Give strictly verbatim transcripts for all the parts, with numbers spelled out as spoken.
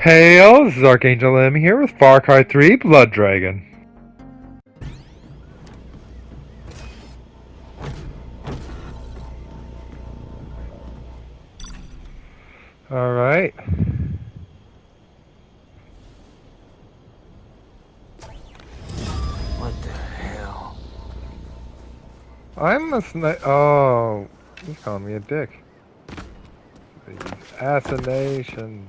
Hail, this is Archangel M here with Far Cry three Blood Dragon. Alright. What the hell? I'm a sni- oh, he's calling me a dick. These assassinations.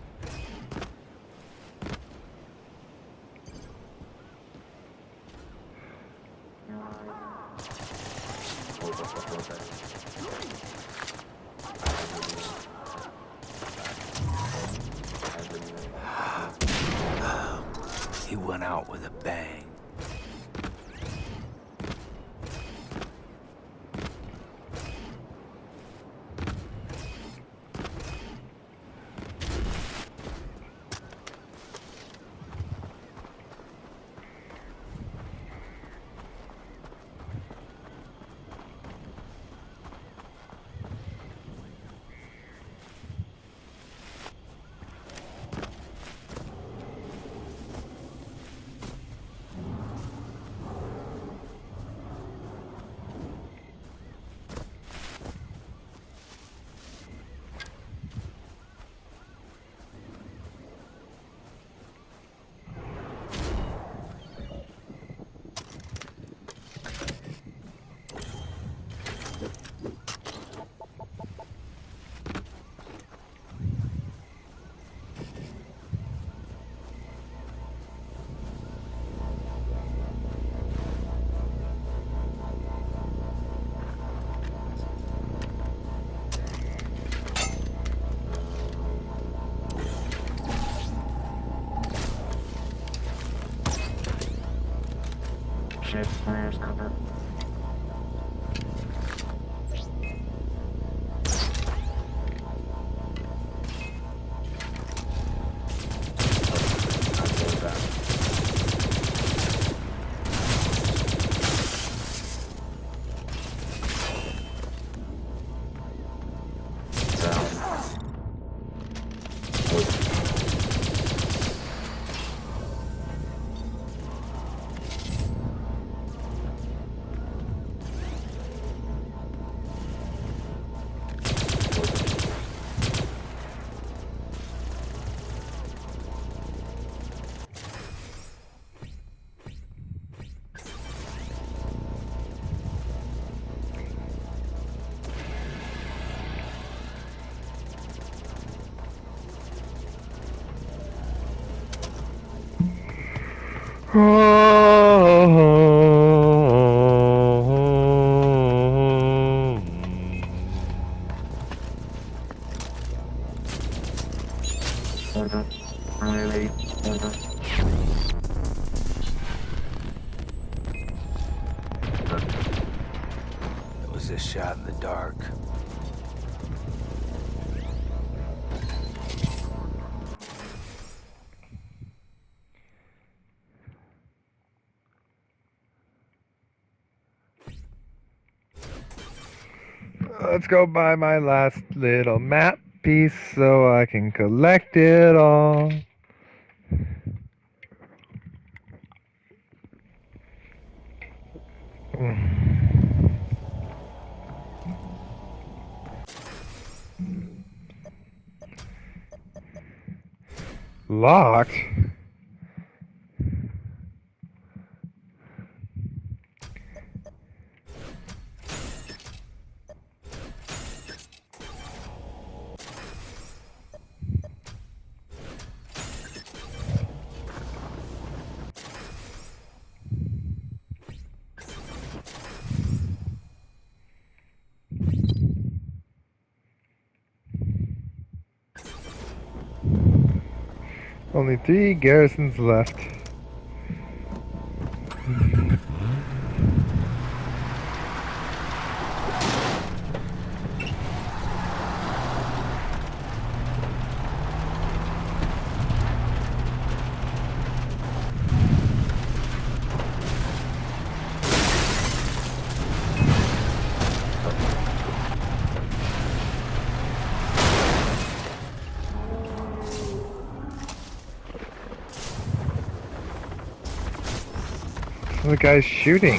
He went out with a bang. Shift flares cover. Order. Really? Order. It was a shot in the dark. Let's go buy my last little map piece so I can collect it all. Locked? Only three garrisons left. The guy's shooting.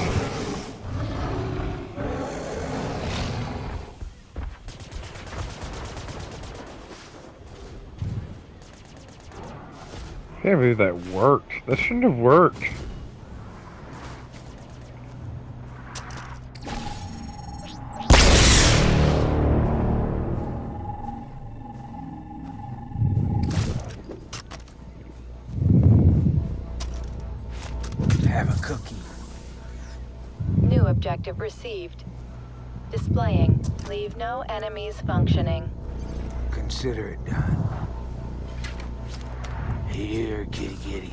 I can't believe that worked. That shouldn't have worked. Have a cookie. New objective received. Displaying. Leave no enemies functioning. Consider it done. Here, kitty kitty.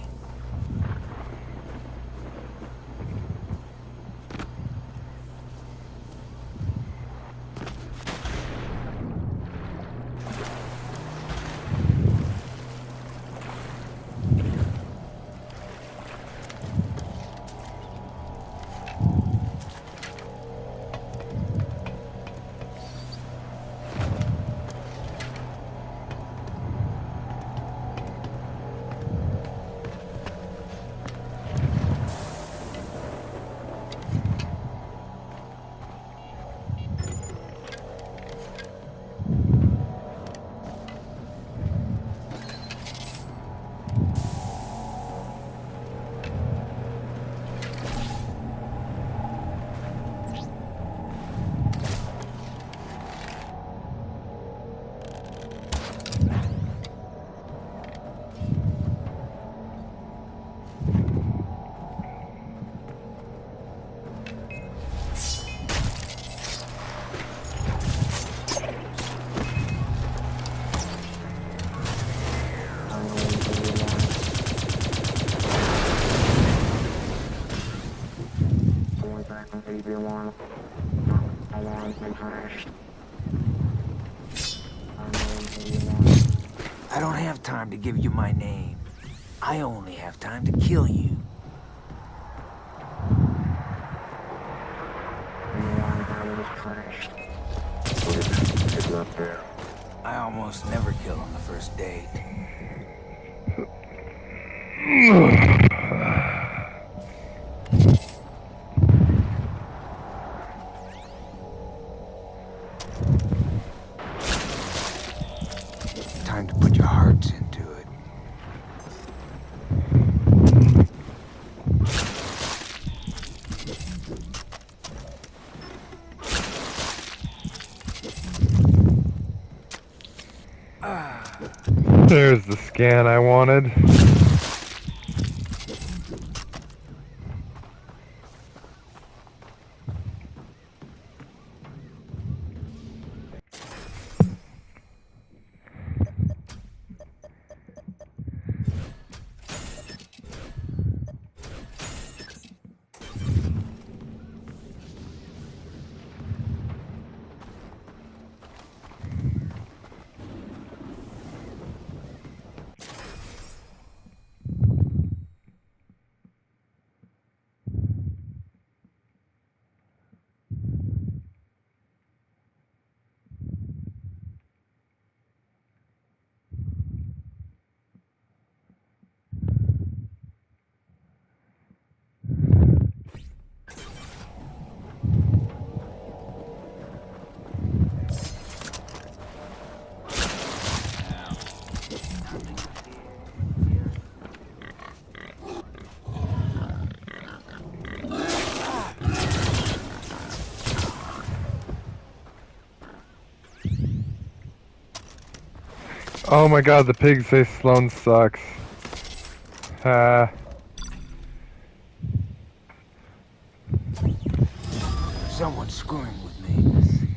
I don't have time to give you my name. I only have time to kill you. I almost never kill on the first date. Time to put your hearts into it. There's the scan I wanted. Oh my god, the pigs say Sloan sucks. Ah. Someone's screwing with me.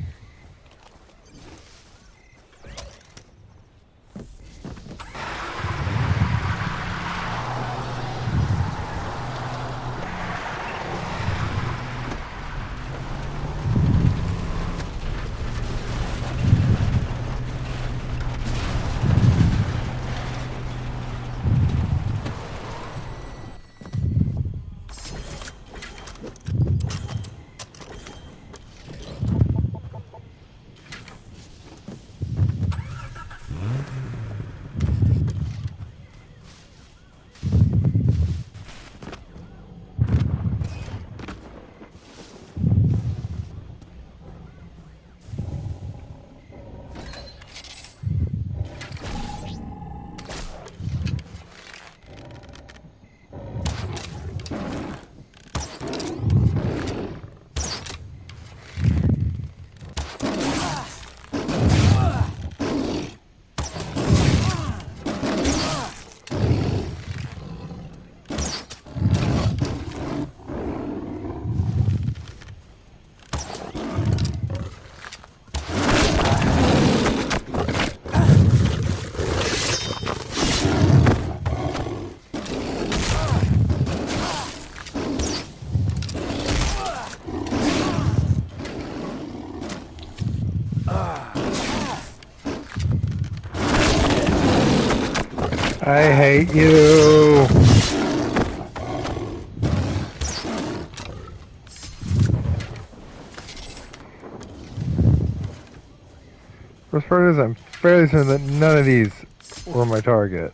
I hate you. First part is I'm fairly certain that none of these were my target.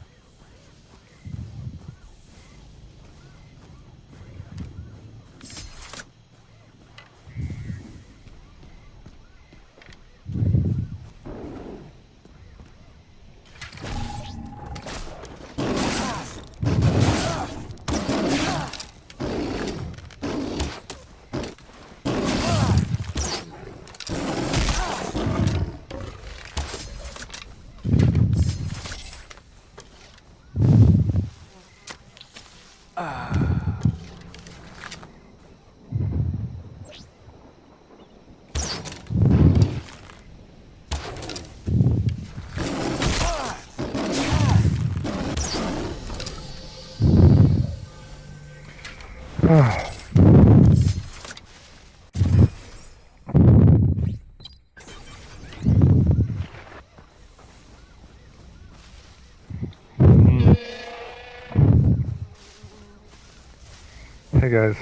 Hey guys.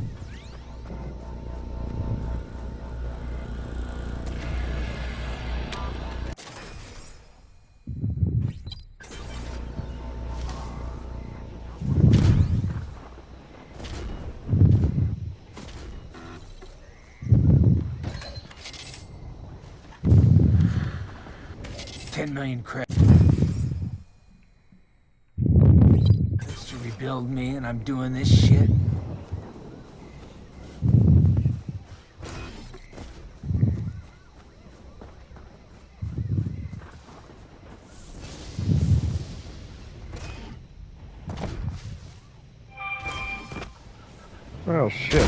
Ten million credits to rebuild me, and I'm doing this shit. Well, shit.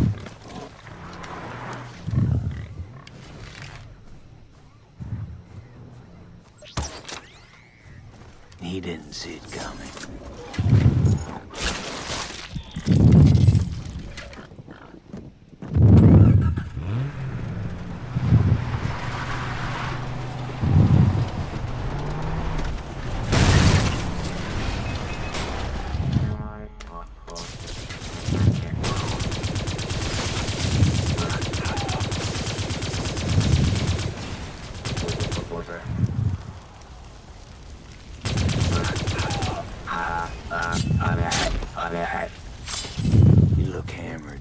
He didn't see it coming. You look hammered.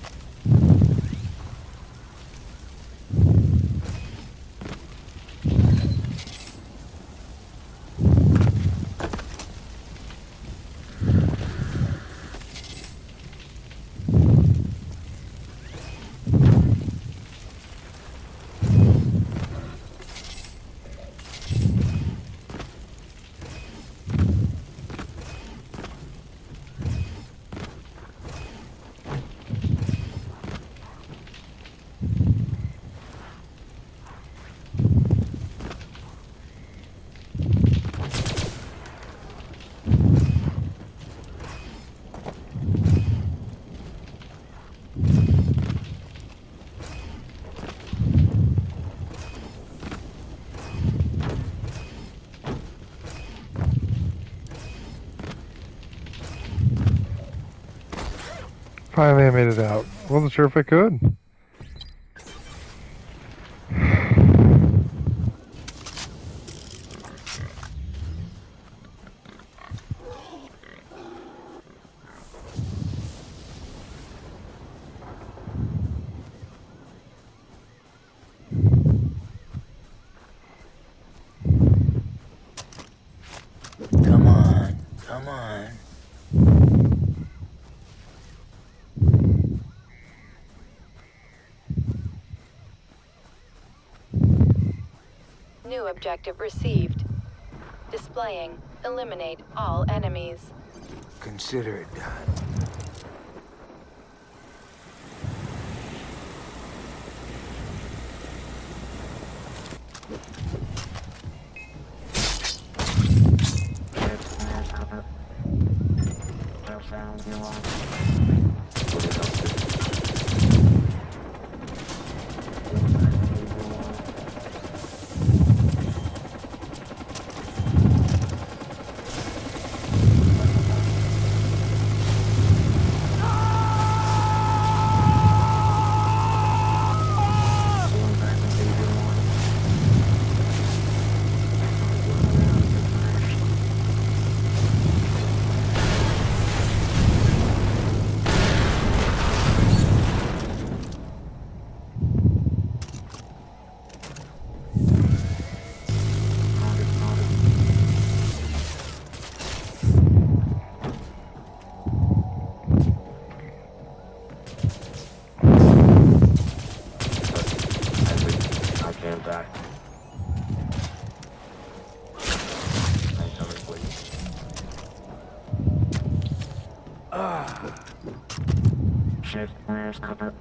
Finally I made it out. Wasn't sure if I could. Come on, come on. New objective received. Displaying. Eliminate all enemies. Consider it done. Shift flares cover.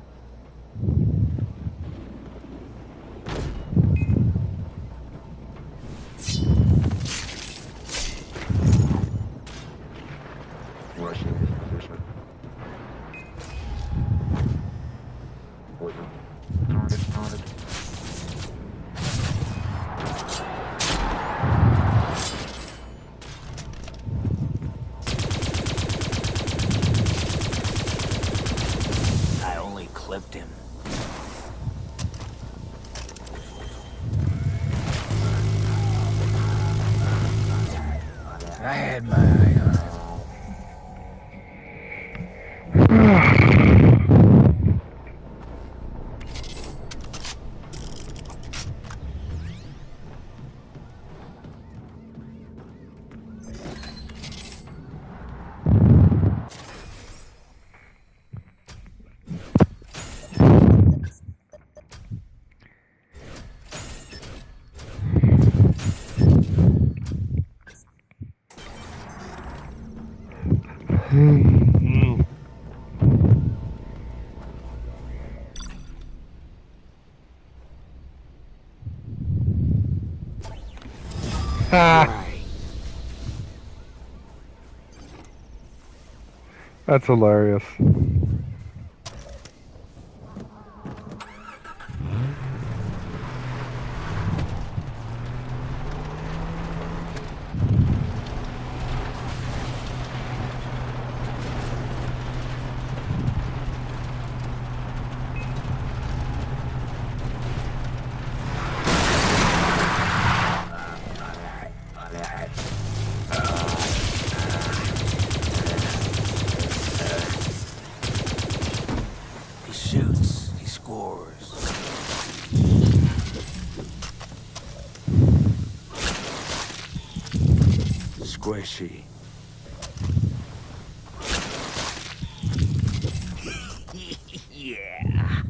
Rushing this position. Poison. Target spotted. I only clipped him. I had my eye on him. Ah, Right. that's hilarious. He shoots, he scores. Squishy. Yeah.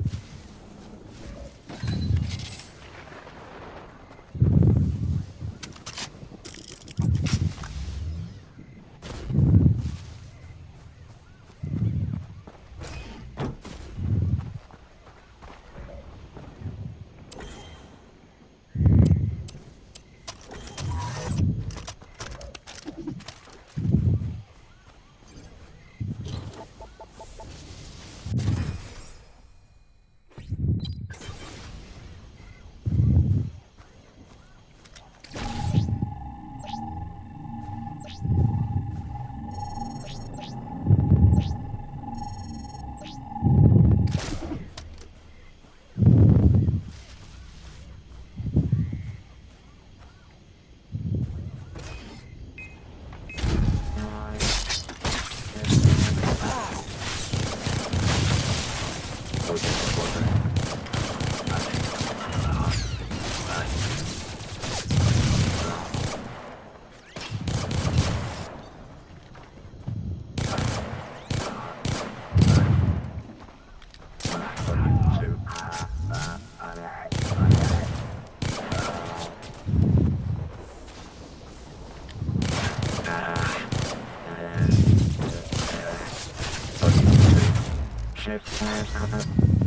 Shift flares cover.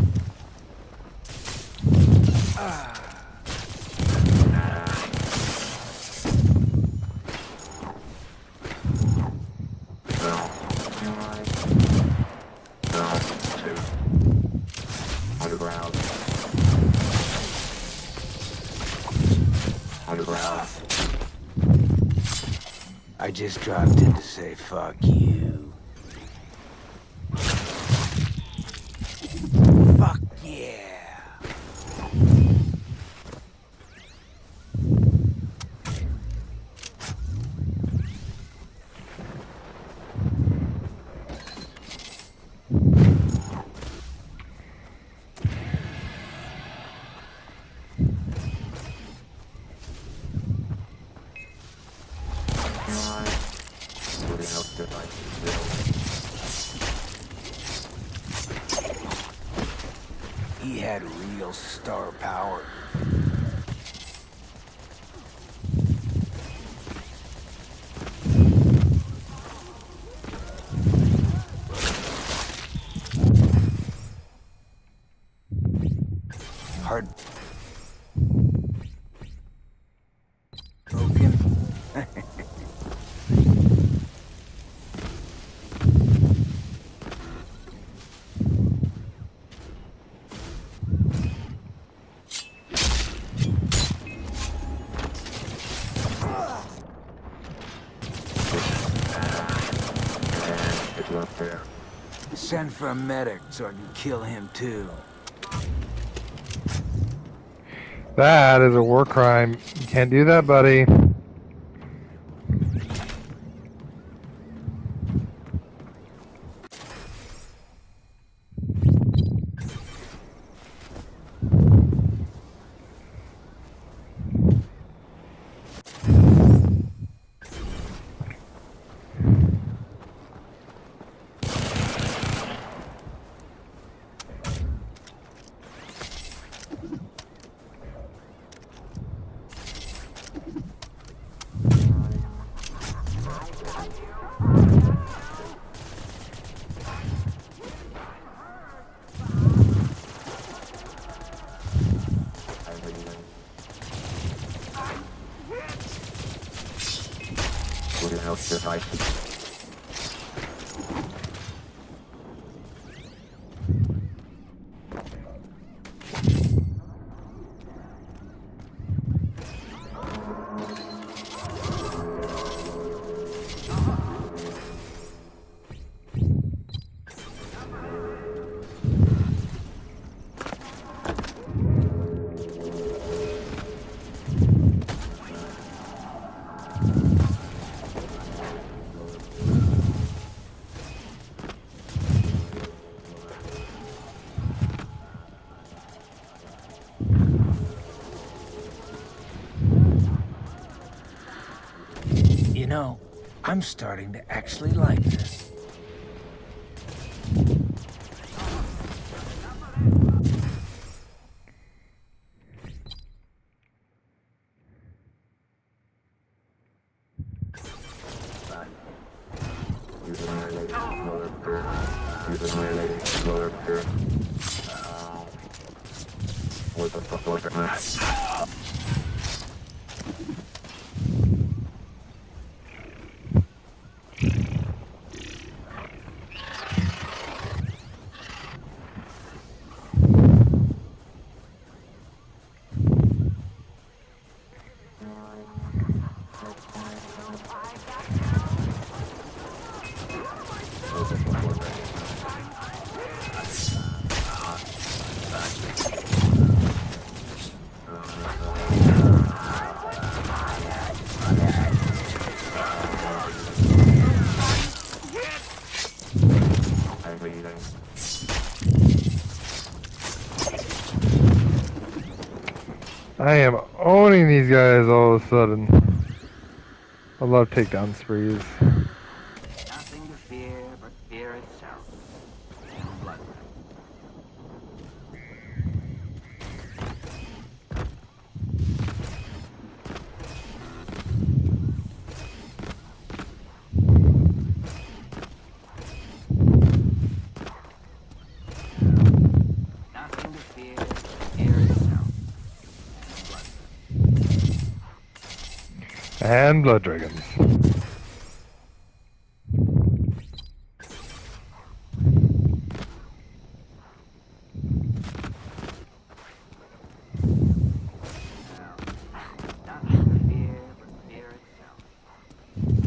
Underground. Underground. I just dropped in to say fuck you. Fuck yeah. He had real star power. send for a medic so I can kill him too. That is a war crime. You can't do that, buddy. Put out devices. You know, I'm starting to actually like this. You've annihilated another pair. You've annihilated another pair. What the fuck was it, man? I am owning these guys all of a sudden. I love takedown sprees. Nothing to fear but fear itself. And blood. Nothing to fear but fear itself. And blood dragons. Nothing to fear but fear itself.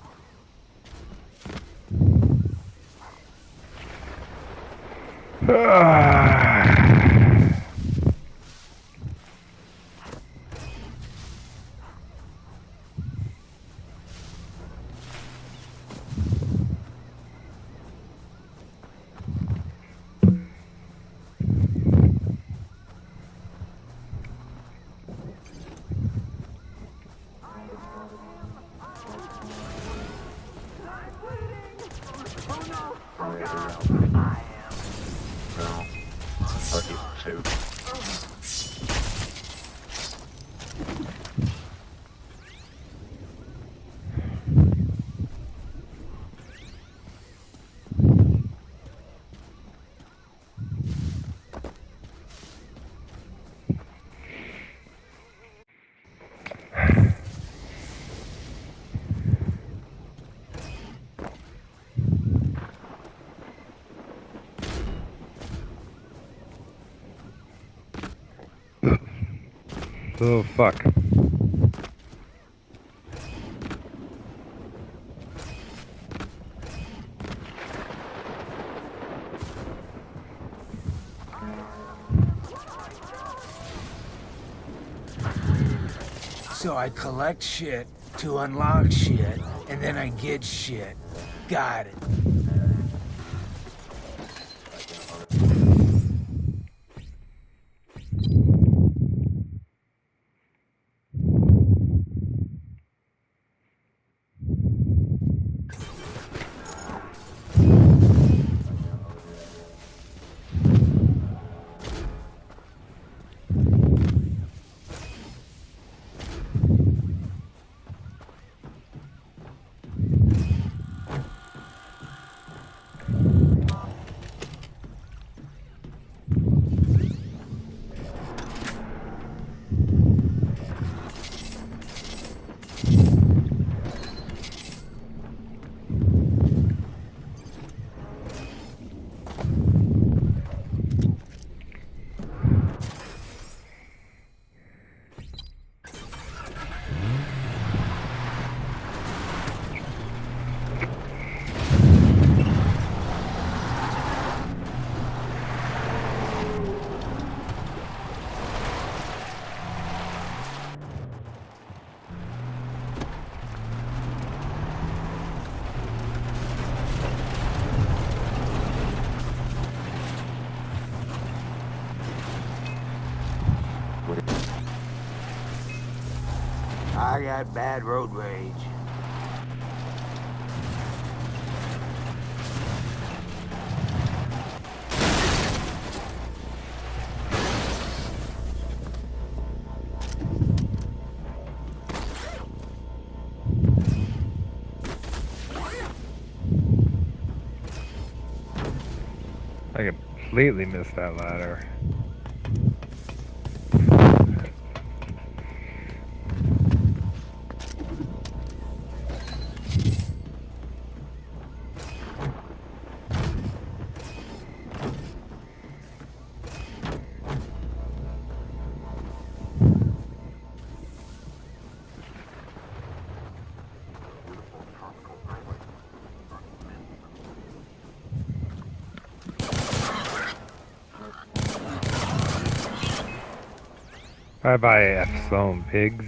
Two. Oh, fuck. So I collect shit to unlock shit, and then I get shit. Got it. I got bad road rage. I completely missed that ladder. Bye bye, F-Zone pigs.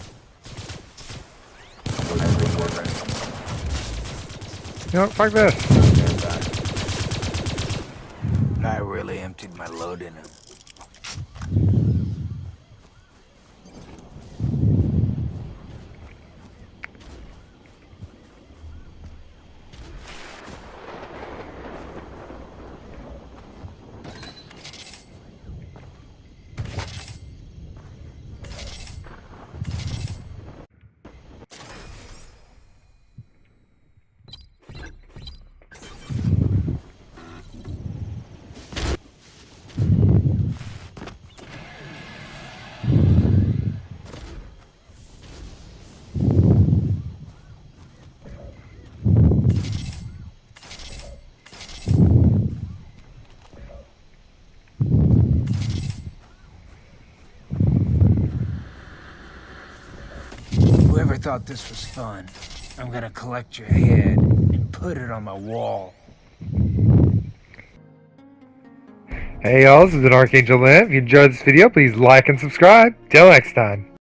You know what, fuck this. I really emptied my load in him. Whoever thought this was fun, I'm gonna collect your head and put it on my wall. Hey y'all, this is an Archangel Lynn. If you enjoyed this video, please like and subscribe. Till next time.